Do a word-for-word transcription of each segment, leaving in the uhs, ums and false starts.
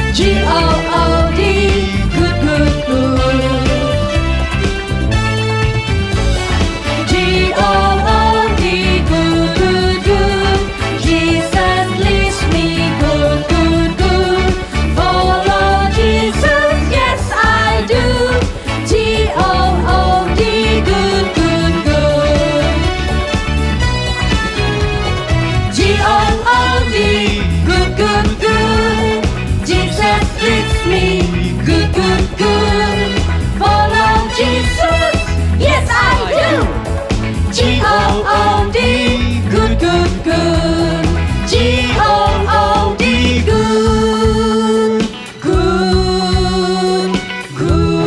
G O O D, good, good, good. G O O D, good, good, good. Jesus leads me good, good, good. Follow Jesus, yes I do. G O O D, good, good, good. G O O D, good, good, good. Jesus leads me good, good, good. Follow Jesus, yes I do. G O O D, good, good, good. G O O D, good, good, good.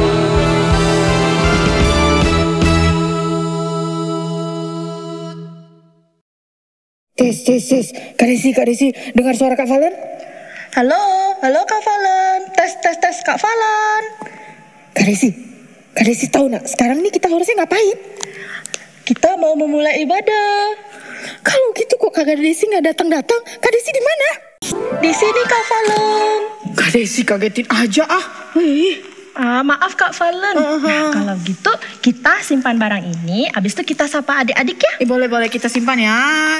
Tes, tes, tes. Kak Desi, Kak Desi, dengar suara Kak Valen? Halo, halo Kak Valen. Tes, tes, tes Kak Valen. Kak Desi, Kak Desi tahu nak, sekarang ini kita harusnya ngapain? Kita mau memulai ibadah. Kalau gitu kok Kak Desi nggak datang-datang, Kak Desi di mana? Di sini Kak Valen. Kak Desi kagetin aja ah. Wih. Ah, maaf Kak Valen. Uh-huh. Nah, kalau gitu kita simpan barang ini, habis itu kita sapa adik-adik ya. Eh, boleh boleh kita simpan ya.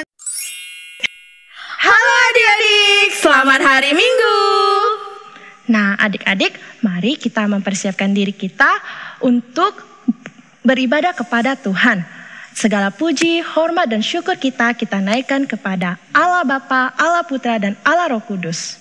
Halo adik-adik, selamat hari Minggu. Nah adik-adik, mari kita mempersiapkan diri kita untuk beribadah kepada Tuhan. Segala puji, hormat dan syukur kita, kita naikkan kepada Allah Bapa, Allah Putra dan Allah Roh Kudus.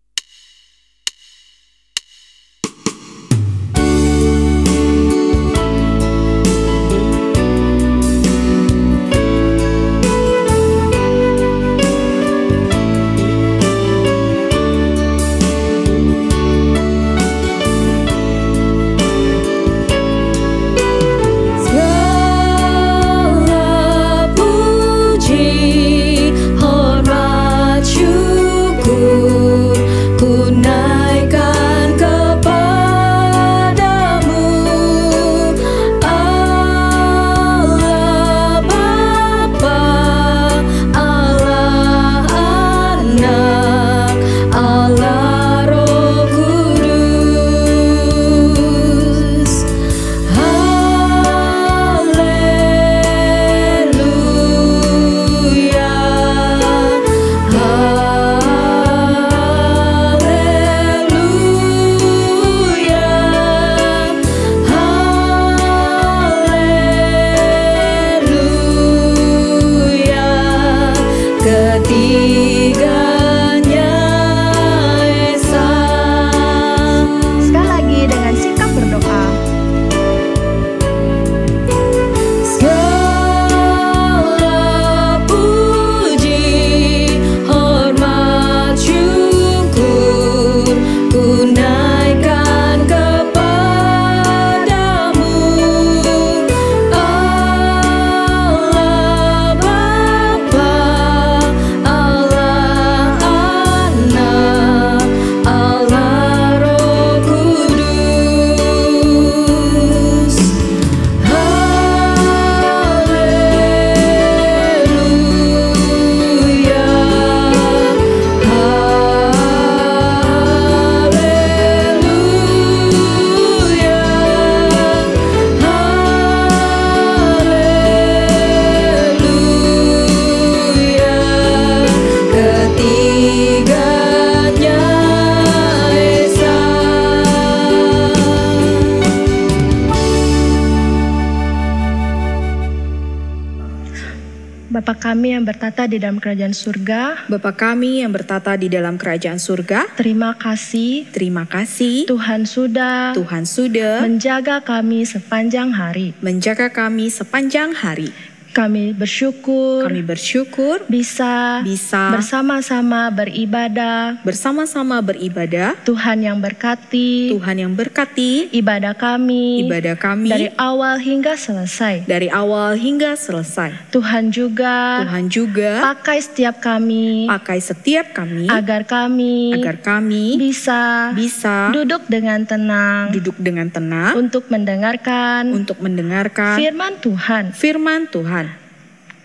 Bapa kami yang bertata di dalam kerajaan surga, Bapa kami yang bertata di dalam kerajaan surga, terima kasih terima kasih Tuhan sudah Tuhan sudah menjaga kami sepanjang hari. menjaga kami sepanjang hari. Kami bersyukur Kami bersyukur bisa bisa bersama-sama beribadah. bersama-sama beribadah. Tuhan yang berkati Tuhan yang berkati ibadah kami ibadah kami dari awal hingga selesai. dari awal hingga selesai. Tuhan juga Tuhan juga pakai setiap kami pakai setiap kami agar kami agar kami bisa bisa duduk dengan tenang duduk dengan tenang untuk mendengarkan untuk mendengarkan firman Tuhan. firman Tuhan.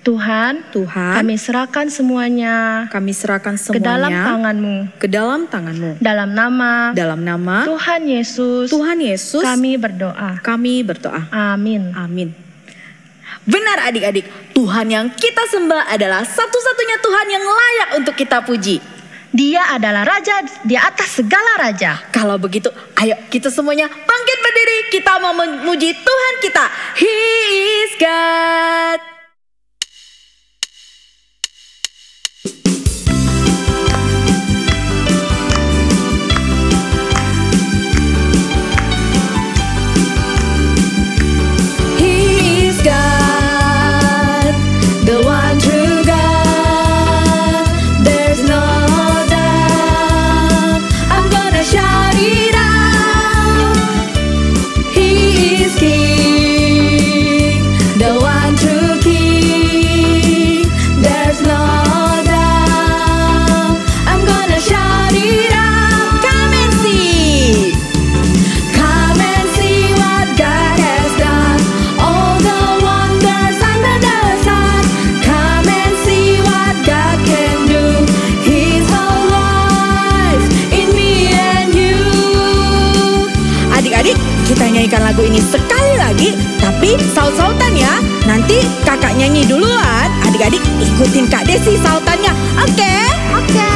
Tuhan, Tuhan, kami serahkan semuanya kami serahkan ke dalam semuanya tangan-Mu. ke dalam tangan-Mu. Dalam nama Dalam nama Tuhan Yesus, Tuhan Yesus, kami berdoa. kami berdoa. Amin. Amin. Benar adik-adik, Tuhan yang kita sembah adalah satu-satunya Tuhan yang layak untuk kita puji. Dia adalah Raja di atas segala raja. Kalau begitu, ayo kita semuanya bangkit berdiri. Kita mau memuji Tuhan kita. He is God. He is God, the one true God. There's no doubt. I'm gonna shout it out. He is King, the one true King. There's no doubt. I'm gonna shout it out. Come and see. Come and see what God has done. All the wonders under the sun. Come and see what God can do. He's alive in me and you. Adik-adik, kita nyanyikan lagu ini sekali lagi, tapi saut-sautan ya. Nanti kakak nyanyi duluan, adik-adik ikutin Kak Desi sautannya. Oke? Oke.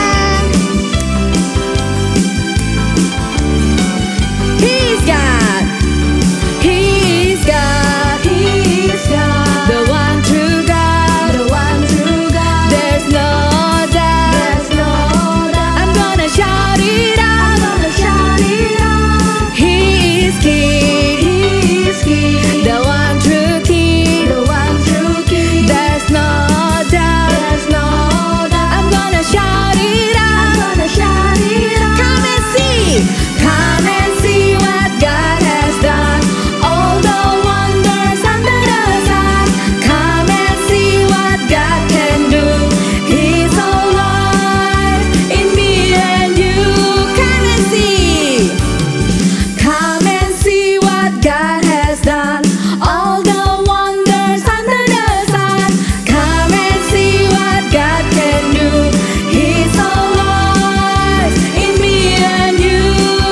He's God. He's God. He's God. The one true God. The one true God. There's no doubt. There's no doubt. I'm gonna shout it out. I'm gonna shout it out. He is King. He is King. The one true King. The one true King. There's no doubt. There's no doubt. I'm gonna shout it out. I'm gonna shout it out. Come and see. Come and see what God has done. All the wonders under the sun. Come and see what God can do. He's alive in me and you. Come and see. Come and see what God has done. All the wonders under the sun. Come and see what God can do. He's alive in me and you.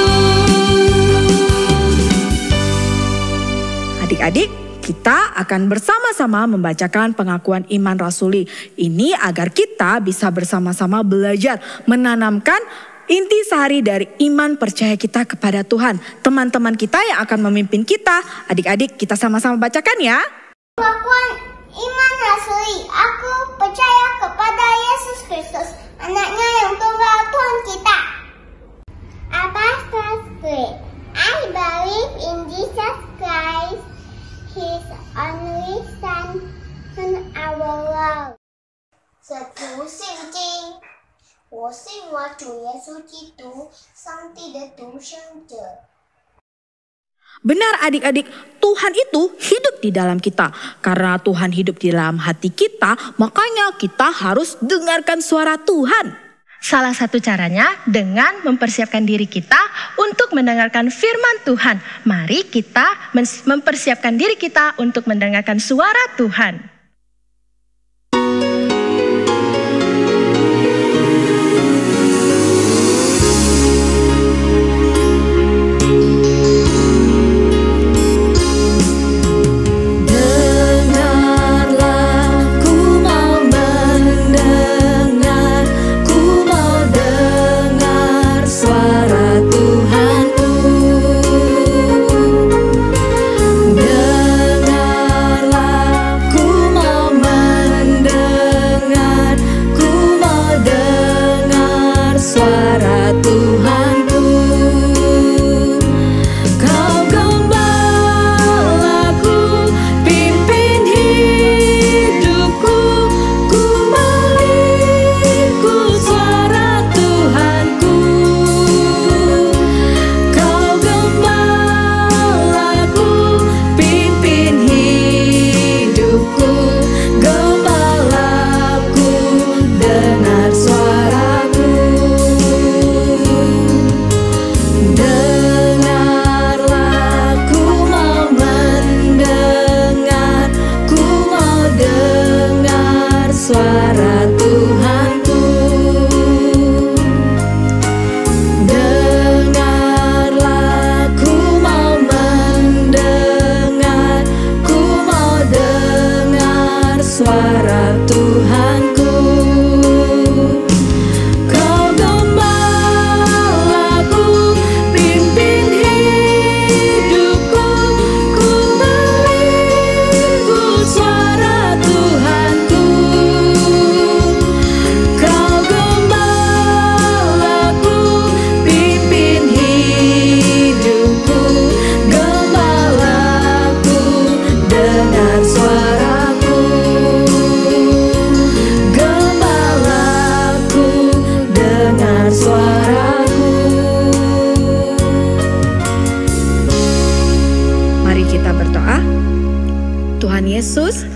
Adik-adik, kita akan bersama-sama membacakan pengakuan iman rasuli. Ini agar kita bisa bersama-sama belajar menanamkan inti sehari dari iman percaya kita kepada Tuhan. Teman-teman kita yang akan memimpin kita, adik-adik kita sama-sama bacakan ya. Pengakuan iman rasuli. Aku percaya kepada Yesus Kristus, anaknya yang tunggal Tuhan kita. Apostle Creed. I believe in Jesus Christ, His only Son, and our Lord. 这部圣经，我信我主耶稣基督，上帝的独生者。 Benar adik-adik, Tuhan itu hidup di dalam kita. Karena Tuhan hidup di dalam hati kita, makanya kita harus dengarkan suara Tuhan. Salah satu caranya dengan mempersiapkan diri kita untuk mendengarkan firman Tuhan. Mari kita mempersiapkan diri kita untuk mendengarkan suara Tuhan. Dengarlah, ku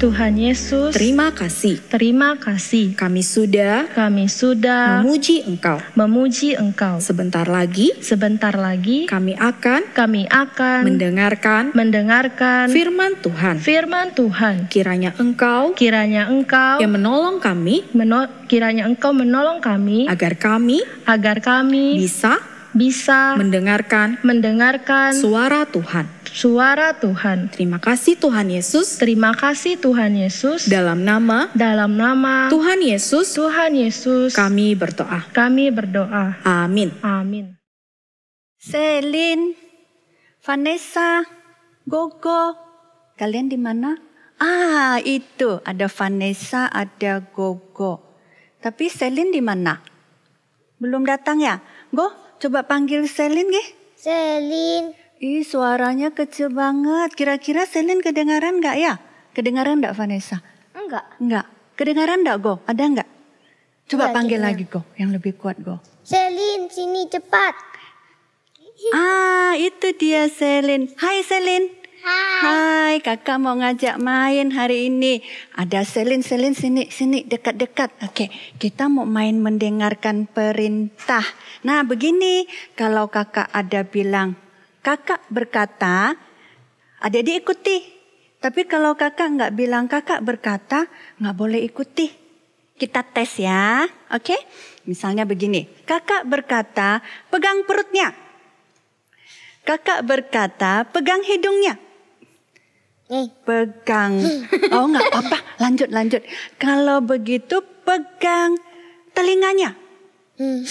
Tuhan Yesus, terima kasih. terima kasih. Kami sudah Kami sudah memuji Engkau. memuji Engkau. Sebentar lagi Sebentar lagi kami akan kami akan mendengarkan mendengarkan firman Tuhan. firman Tuhan. Kiranya Engkau Kiranya Engkau yang menolong kami meno- kiranya Engkau menolong kami agar kami agar kami bisa bisa mendengarkan mendengarkan suara Tuhan. suara Tuhan. Terima kasih Tuhan Yesus. Terima kasih Tuhan Yesus. Dalam nama Dalam nama Tuhan Yesus Tuhan Yesus kami berdoa. kami berdoa. Amin. Amin. Selin, Vanessa, Gogo, kalian di mana? Ah, itu ada Vanessa, ada Gogo. Tapi Selin di mana? Belum datang ya? Go, coba panggil Selin gih. Selin, Ih, suaranya kecil banget. Kira-kira Selin kedengaran nggak ya? Kedengaran nggak Vanessa? enggak. Enggak. Kedengaran nggak Go? Ada nggak? Coba Nggak panggil dengar. lagi Go, yang lebih kuat Go. Selin, sini cepat. Ah, itu dia Selin. Hai Selin. Hai. Hai, kakak mau ngajak main hari ini. Ada Selin, Selin sini, sini dekat-dekat. Oke, kita mau main mendengarkan perintah. Nah, begini, kalau kakak ada bilang, kakak berkata, adik-adik ikuti. Tapi kalau kakak nggak bilang kakak berkata, nggak boleh ikuti. Kita tes ya, oke? Misalnya begini, kakak berkata, pegang perutnya. Kakak berkata, pegang hidungnya. Eh, Pegang. Oh nggak apa-apa, lanjut lanjut. Kalau begitu pegang telinganya. hmm.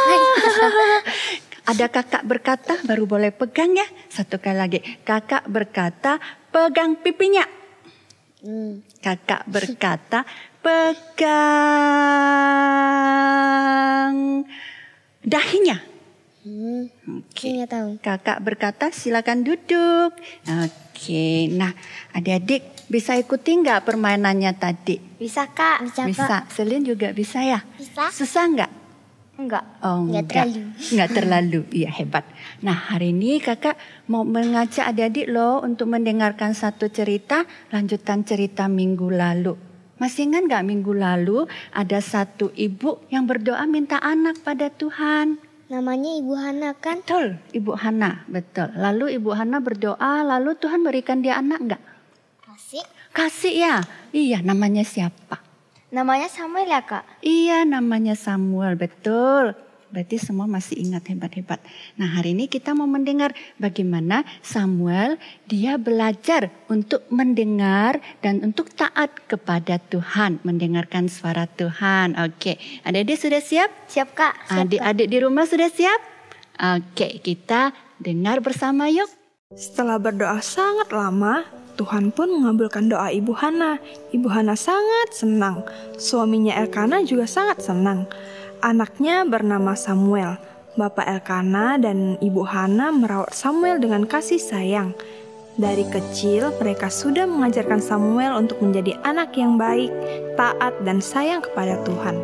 Ada kakak berkata baru boleh pegang ya. Satu kali lagi. Kakak berkata pegang pipinya. Hmm. Kakak berkata pegang dahinya. Hmm. Oke. Saya nggak tahu. Kakak berkata silakan duduk. Oke, nah adik-adik bisa ikuti nggak permainannya tadi? Bisa kak? Bisa, Bisa. Selin juga bisa ya? Bisa. Susah nggak? Enggak. Oh Nggak enggak. terlalu. Nggak terlalu. Iya hebat. Nah hari ini kakak mau mengajak adik-adik loh untuk mendengarkan satu cerita lanjutan cerita minggu lalu. Masih ingat nggak minggu lalu ada satu ibu yang berdoa minta anak pada Tuhan? Namanya Ibu Hana kan? Betul, Ibu Hana, betul. Lalu Ibu Hana berdoa, lalu Tuhan berikan dia anak enggak? Kasih. Kasih ya? Iya, namanya siapa? Namanya Samuel ya kak? Iya, namanya Samuel, betul. Berarti semua masih ingat hebat-hebat. Nah hari ini kita mau mendengar bagaimana Samuel dia belajar untuk mendengar dan untuk taat kepada Tuhan. Mendengarkan suara Tuhan. Oke, adik-adik sudah siap? Siap kak. Siap, Kak. Adik-adik di rumah sudah siap? Oke, kita dengar bersama yuk. Setelah berdoa sangat lama, Tuhan pun mengabulkan doa Ibu Hana. Ibu Hana sangat senang. Suaminya Elkana juga sangat senang. Anaknya bernama Samuel. Bapak Elkana dan Ibu Hana merawat Samuel dengan kasih sayang. Dari kecil mereka sudah mengajarkan Samuel untuk menjadi anak yang baik, taat dan sayang kepada Tuhan.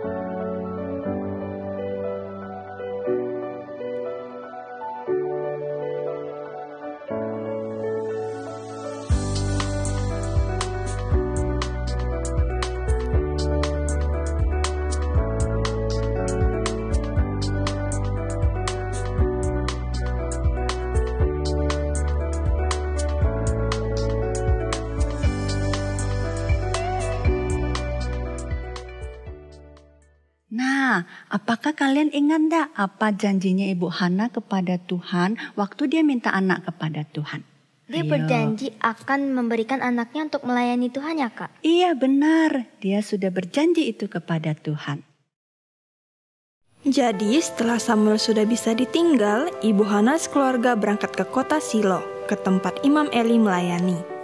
Nah, apakah kalian ingat enggak apa janjinya Ibu Hana kepada Tuhan waktu dia minta anak kepada Tuhan? Dia Ayo. berjanji akan memberikan anaknya untuk melayani Tuhan ya kak? Iya benar, dia sudah berjanji itu kepada Tuhan. Jadi setelah Samuel sudah bisa ditinggal, Ibu Hana sekeluarga berangkat ke kota Silo, ke tempat Imam Eli melayani.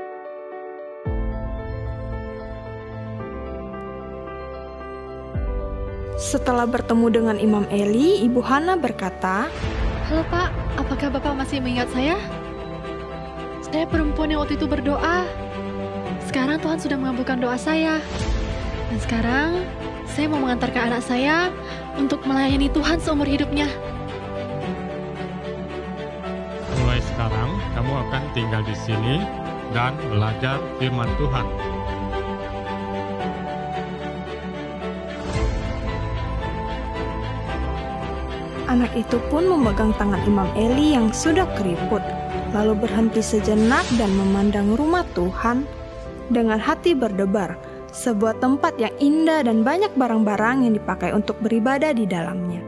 Setelah bertemu dengan Imam Eli, Ibu Hana berkata, Halo Pak, apakah Bapak masih mengingat saya? Saya perempuan yang waktu itu berdoa. Sekarang Tuhan sudah mengabulkan doa saya. Dan sekarang saya mau mengantarkan anak saya untuk melayani Tuhan seumur hidupnya. Mulai sekarang, kamu akan tinggal di sini dan belajar firman Tuhan. Anak itu pun memegang tangan Imam Eli yang sudah keriput, lalu berhenti sejenak dan memandang rumah Tuhan dengan hati berdebar, sebuah tempat yang indah dan banyak barang-barang yang dipakai untuk beribadah di dalamnya.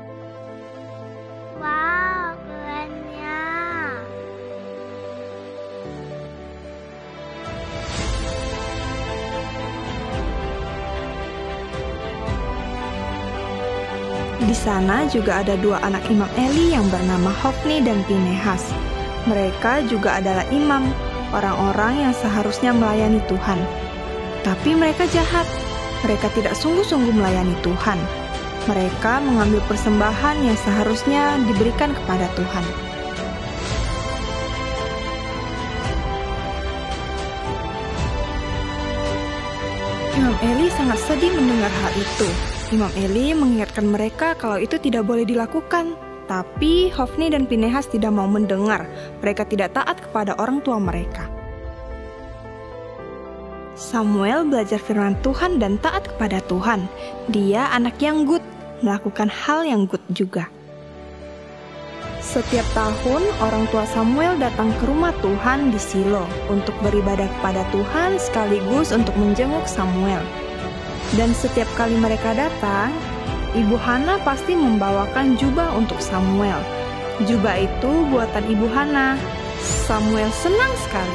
Wow, kerennya. Di sana juga ada dua anak Imam Eli yang bernama Hofni dan Pinehas. Mereka juga adalah imam, orang-orang yang seharusnya melayani Tuhan. Tapi mereka jahat. Mereka tidak sungguh-sungguh melayani Tuhan. Mereka mengambil persembahan yang seharusnya diberikan kepada Tuhan. Imam Eli sangat sedih mendengar hal itu. Imam Eli mengingatkan mereka kalau itu tidak boleh dilakukan. Tapi Hofni dan Pinehas tidak mau mendengar. Mereka tidak taat kepada orang tua mereka. Samuel belajar firman Tuhan dan taat kepada Tuhan. Dia anak yang good, melakukan hal yang good juga. Setiap tahun, orang tua Samuel datang ke rumah Tuhan di Silo untuk beribadah kepada Tuhan sekaligus untuk menjenguk Samuel. Dan setiap kali mereka datang, Ibu Hana pasti membawakan jubah untuk Samuel. Jubah itu buatan Ibu Hana. Samuel senang sekali.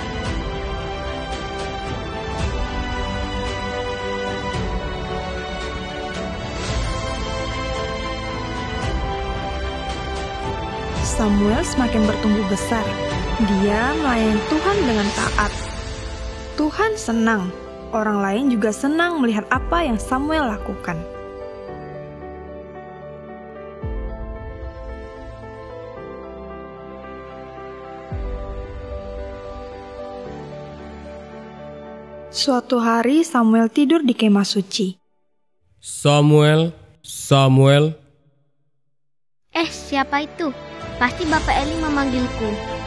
Samuel semakin bertumbuh besar. Dia melayani Tuhan dengan taat. Tuhan senang. Orang lain juga senang melihat apa yang Samuel lakukan. Suatu hari Samuel tidur di kemah suci. Samuel, Samuel. Eh, siapa itu? Pasti Bapak Eli memanggilku.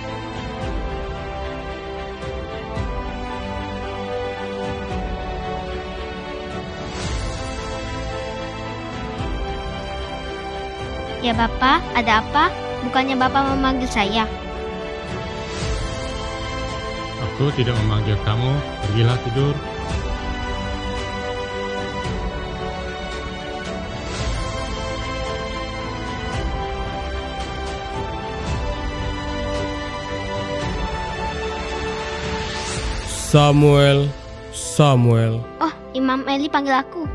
Ya Bapak, ada apa? Bukannya Bapak memanggil saya? Aku tidak memanggil kamu, pergilah tidur. Samuel, Samuel. Oh, Imam Eli panggil aku.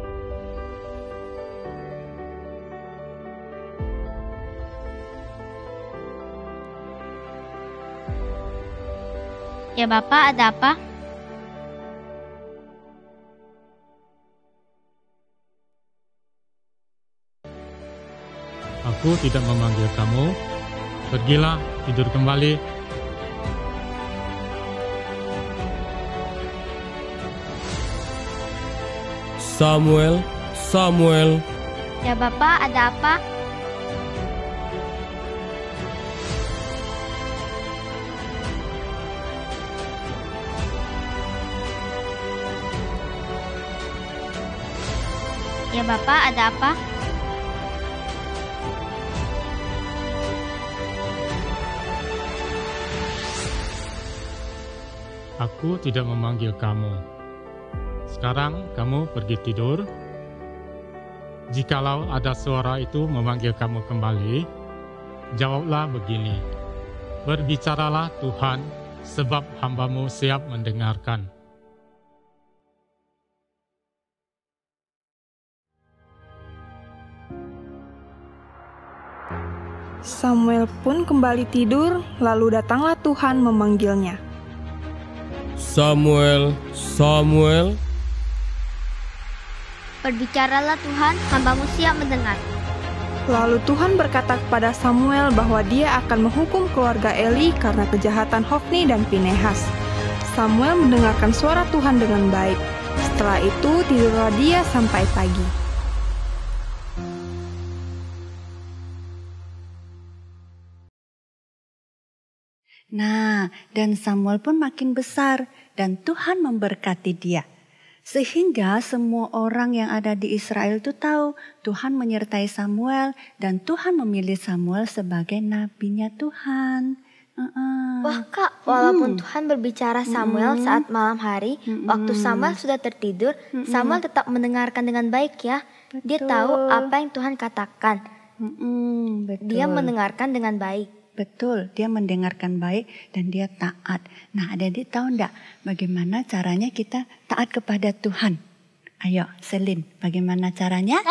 Ya Bapak, ada apa? Aku tidak memanggil kamu, pergilah tidur kembali. Samuel, Samuel. Ya Bapak, ada apa? Ya Bapak, ada apa? Aku tidak memanggil kamu. Sekarang kamu pergi tidur. Jikalau ada suara itu memanggil kamu kembali, jawablah begini, berbicaralah Tuhan, sebab hamba-Mu siap mendengarkan. Samuel pun kembali tidur, lalu datanglah Tuhan memanggilnya. Samuel, Samuel. Berbicaralah Tuhan, hamba-Mu siap mendengar. Lalu Tuhan berkata kepada Samuel bahwa dia akan menghukum keluarga Eli karena kejahatan Hofni dan Pinehas. Samuel mendengarkan suara Tuhan dengan baik. Setelah itu tidurlah dia sampai pagi. Nah, dan Samuel pun makin besar dan Tuhan memberkati dia. Sehingga semua orang yang ada di Israel itu tahu Tuhan menyertai Samuel dan Tuhan memilih Samuel sebagai nabinya Tuhan. Uh-uh. Wah Kak, walaupun Hmm. Tuhan berbicara Samuel Mm-mm. saat malam hari, Mm-mm. waktu Samuel sudah tertidur, Mm-mm. Samuel tetap mendengarkan dengan baik ya. Dia Betul. tahu apa yang Tuhan katakan. Mm-mm, betul. Dia mendengarkan dengan baik. Betul, dia mendengarkan baik dan dia taat. Nah, adik-adik tahu enggak bagaimana caranya kita taat kepada Tuhan? Ayo, Selin, bagaimana caranya?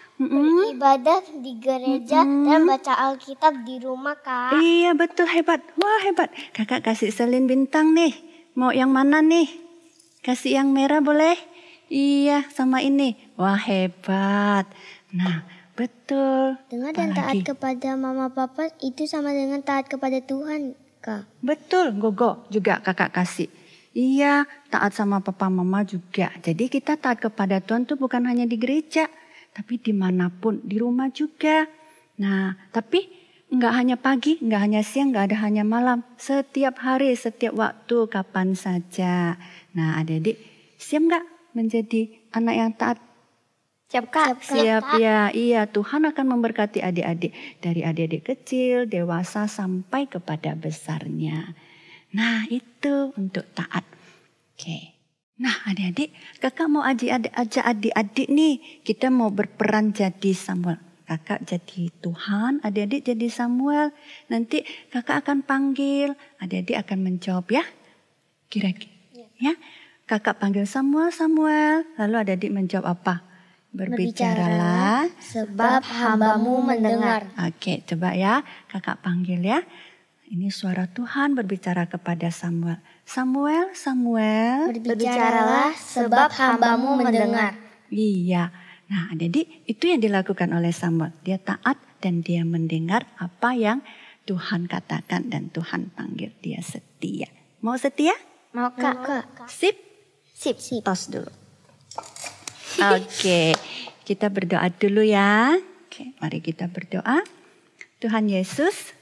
Beribadah di gereja dan baca Alkitab di rumah, Kak. Iya, betul, hebat. Wah, hebat. Kakak kasih Selin bintang nih. Mau yang mana nih? Kasih yang merah boleh? Iya, sama ini. Wah, hebat. Nah, betul. Dengar dan taat Apalagi? kepada mama papa itu sama dengan taat kepada Tuhan, Kak. Betul, Gogo juga kakak kasih. Iya, taat sama papa mama juga. Jadi kita taat kepada Tuhan tuh bukan hanya di gereja, tapi dimanapun, di rumah juga. Nah, tapi nggak hanya pagi, nggak hanya siang, nggak ada hanya malam. Setiap hari, setiap waktu, kapan saja. Nah, adik-adik, siap nggak menjadi anak yang taat? Siap Kak. Siap ya, iya Tuhan akan memberkati adik-adik. Dari adik-adik kecil, dewasa, sampai kepada besarnya. Nah, itu untuk taat. Oke. Nah, adik-adik, kakak mau ajak adik-adik nih. Kita mau berperan jadi Samuel. Kakak jadi Tuhan, adik-adik jadi Samuel. Nanti kakak akan panggil, adik-adik akan menjawab ya. Kira-kira. Ya. Kakak panggil Samuel, Samuel. Lalu adik-adik menjawab apa? Berbicaralah, sebab hambamu mendengar. Oke, coba ya. Kakak panggil ya. Ini suara Tuhan berbicara kepada Samuel. Samuel, Samuel. Berbicaralah sebab hambamu mendengar. Iya. Nah, adik-adik, itu yang dilakukan oleh Samuel. Dia taat dan dia mendengar apa yang Tuhan katakan dan Tuhan panggil. Dia setia. Mau setia? Mau Kak. Sip? Sip. Sip. Tos dulu. Oke, kita berdoa dulu ya. Oke, mari kita berdoa. Tuhan Yesus,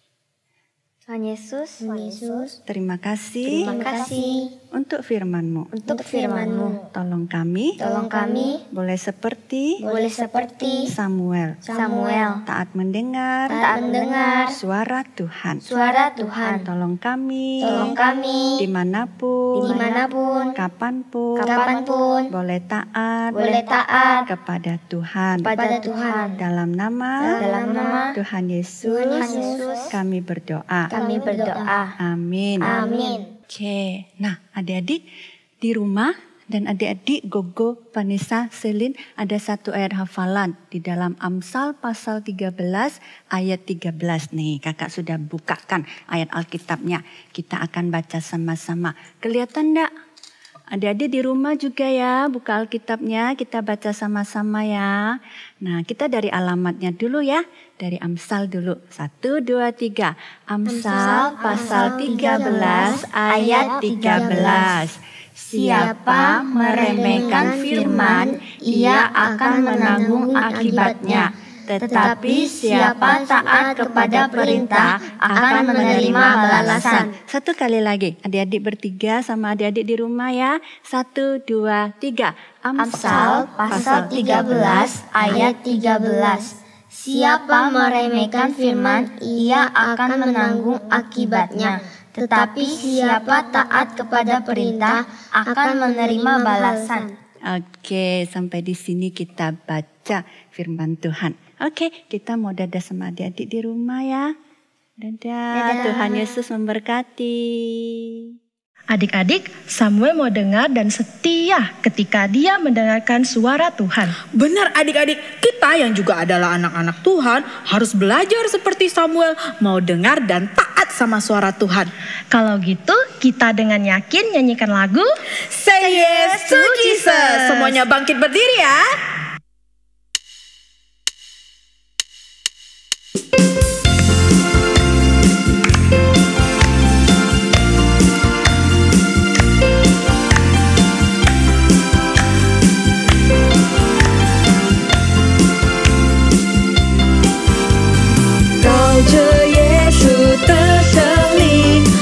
Tuhan Yesus, Tuhan Yesus, terima kasih, terima kasih untuk firman-Mu. untuk firman-Mu. Tolong kami, Tolong kami boleh seperti boleh seperti Samuel, Samuel, taat mendengar, taat mendengar suara Tuhan. suara Tuhan. Tolong kami, Tolong kami dimanapun, dimanapun, kapanpun, kapanpun, boleh taat, boleh taat kepada Tuhan. pada Tuhan. Dalam nama, Dalam nama Tuhan Yesus, Tuhan Yesus, kami berdoa. kami berdoa. Amin. Amin. Oke, nah adik-adik di rumah dan adik-adik Gogo, Vanessa, Selin ada satu ayat hafalan di dalam Amsal pasal tiga belas ayat tiga belas nih. Kakak sudah bukakan ayat Alkitabnya. Kita akan baca sama-sama. Kelihatan enggak? Adik-adik di rumah juga ya, buka Alkitabnya, kita baca sama-sama ya. Nah, kita dari alamatnya dulu ya, dari Amsal dulu. Satu, dua, tiga. Amsal pasal tiga belas ayat tiga belas. Siapa meremehkan firman, ia akan menanggung akibatnya. Tetapi siapa taat kepada perintah akan menerima balasan. Satu kali lagi, adik-adik bertiga sama adik-adik di rumah ya. Satu, dua, tiga. Amsal pasal tiga belas ayat tiga belas. Siapa meremehkan firman, ia akan menanggung akibatnya. Tetapi siapa taat kepada perintah akan menerima balasan. Oke, sampai di sini kita baca firman Tuhan. Oke, kita mau dadah sama adik-adik di rumah ya. Dadah, Dadah. Tuhan Yesus memberkati. Adik-adik, Samuel mau dengar dan setia ketika dia mendengarkan suara Tuhan. Benar adik-adik, kita yang juga adalah anak-anak Tuhan harus belajar seperti Samuel, mau dengar dan taat sama suara Tuhan. Kalau gitu, kita dengan yakin nyanyikan lagu Say yes to Jesus. Semuanya bangkit berdiri ya. 靠着耶稣的胜利，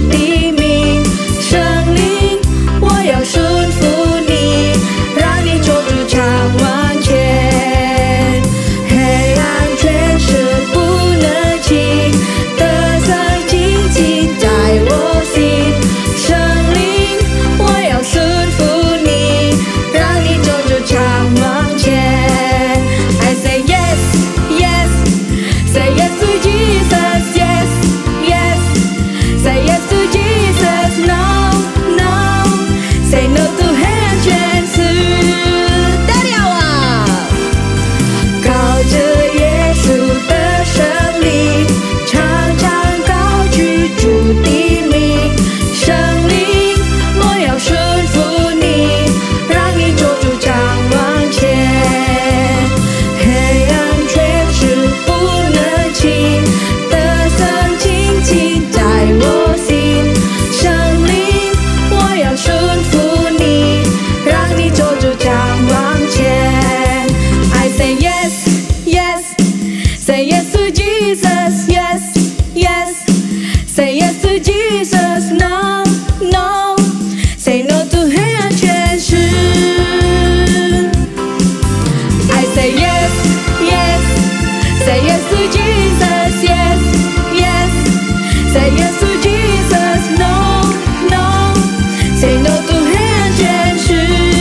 地名。圣灵，我要顺服你，让你做主掌万千。黑暗权势不能侵，得胜紧紧在我心。圣灵，我要顺服你，让你做主掌万千。I say yes, yes, say yes to Jesus, yes, yes, say yes to Jesus, no, no, say no to 黑暗权势。dari awal， 靠着耶稣的胜利，常常高举主的名。圣灵，我要顺服你，让你做主掌万千。黑暗权势不能侵，得胜紧紧在我心。圣灵，我要顺服你，让你做主掌万千。I say yes, yes, say yes to Jesus, yes, yes, say yes to Jesus, no, no, say no to 黑暗权势。I say yes, yes, say yes to Jesus, yes, yes, say yes to Jesus, no, no, say no to 黑暗权势。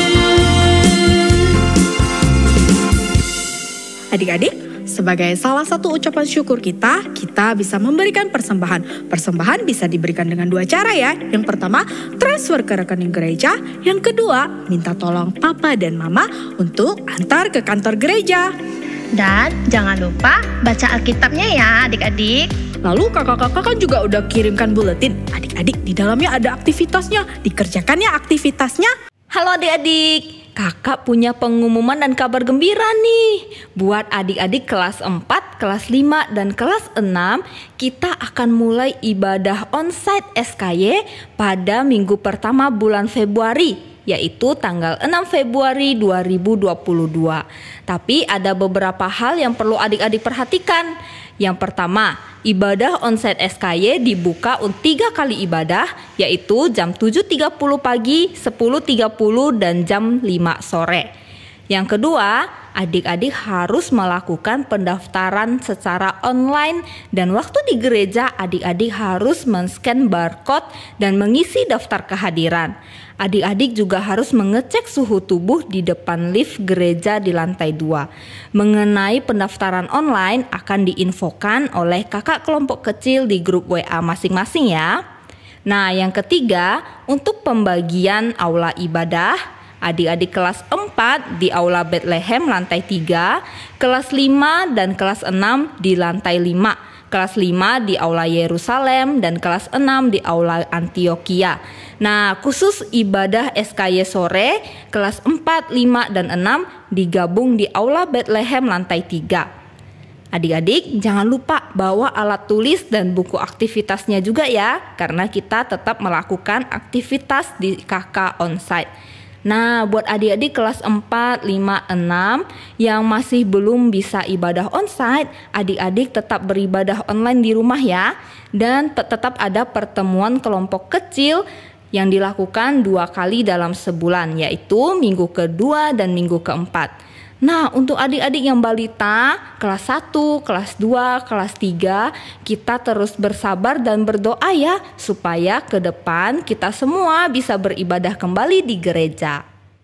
Adik-adik, sebagai salah satu ucapan syukur kita, kita bisa memberikan persembahan. Persembahan bisa diberikan dengan dua cara ya. Yang pertama, transfer ke rekening gereja. Yang kedua, minta tolong papa dan mama untuk antar ke kantor gereja. Dan jangan lupa baca Alkitabnya ya adik-adik. Lalu kakak-kakak kan juga udah kirimkan buletin. Adik-adik, di dalamnya ada aktivitasnya. Dikerjakannya aktivitasnya. Halo adik-adik, kakak punya pengumuman dan kabar gembira nih. Buat adik-adik kelas empat, kelas lima, dan kelas enam, kita akan mulai ibadah onsite S K Y pada minggu pertama bulan Februari, yaitu tanggal enam Februari dua ribu dua puluh dua. Tapi ada beberapa hal yang perlu adik-adik perhatikan. Yang pertama, ibadah onsite S K Y dibuka untuk tiga kali ibadah, yaitu jam tujuh tiga puluh pagi, sepuluh tiga puluh, dan jam lima sore. Yang kedua, adik-adik harus melakukan pendaftaran secara online, dan waktu di gereja adik-adik harus men-scan barcode dan mengisi daftar kehadiran. Adik-adik juga harus mengecek suhu tubuh di depan lift gereja di lantai dua. Mengenai pendaftaran online akan diinfokan oleh kakak kelompok kecil di grup W A masing-masing ya. Nah, yang ketiga, untuk pembagian aula ibadah, adik-adik kelas empat di aula Bethlehem lantai tiga, kelas lima dan kelas enam di lantai lima, kelas lima di aula Yerusalem, dan kelas enam di aula Antioquia. Nah, khusus ibadah S K Y sore, kelas empat, lima, dan enam digabung di aula Bethlehem lantai tiga. Adik-adik jangan lupa bawa alat tulis dan buku aktivitasnya juga ya, karena kita tetap melakukan aktivitas di K K onsite. Nah, buat adik-adik kelas empat, lima, enam yang masih belum bisa ibadah onsite, adik-adik tetap beribadah online di rumah ya. Dan tetap ada pertemuan kelompok kecil yang dilakukan dua kali dalam sebulan, yaitu minggu kedua dan minggu keempat. Nah, untuk adik-adik yang balita, kelas satu, kelas dua, kelas tiga, kita terus bersabar dan berdoa ya, supaya ke depan kita semua bisa beribadah kembali di gereja.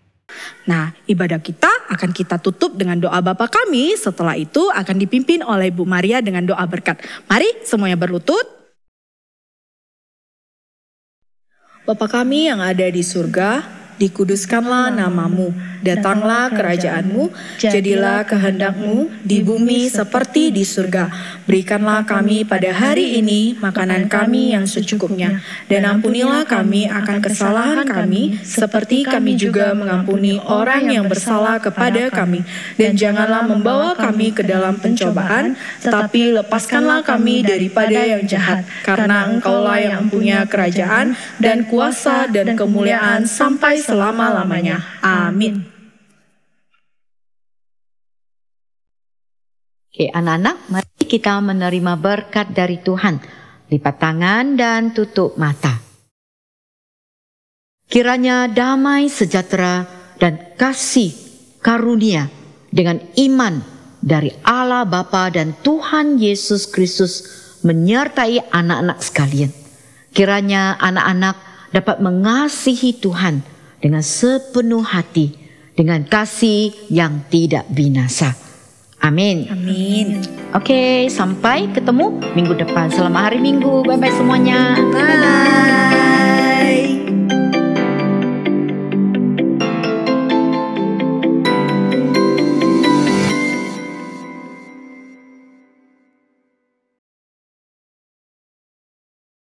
Nah, ibadah kita akan kita tutup dengan doa Bapa kami. Setelah itu akan dipimpin oleh Bu Maria dengan doa berkat. Mari semuanya berlutut. Bapa kami yang ada di surga, dikuduskanlah namamu, datanglah kerajaanmu, jadilah kehendakmu di bumi seperti di surga. Berikanlah kami pada hari ini makanan kami yang secukupnya, dan ampunilah kami akan kesalahan kami, seperti kami juga mengampuni orang yang bersalah kepada kami. Dan janganlah membawa kami ke dalam pencobaan, tetapi lepaskanlah kami daripada yang jahat, karena Engkaulah yang punya kerajaan dan kuasa dan kemuliaan sampai selama-lamanya. Amin. Oke, anak-anak, mari kita menerima berkat dari Tuhan. lipat tangan dan tutup mata. Kiranya damai sejahtera dan kasih karunia dengan iman dari Allah Bapa dan Tuhan Yesus Kristus menyertai anak-anak sekalian. Kiranya anak-anak dapat mengasihi Tuhan dengan sepenuh hati, dengan kasih yang tidak binasa. Amin. Amin. Oke, sampai ketemu minggu depan. Selamat hari Minggu. Bye-bye semuanya.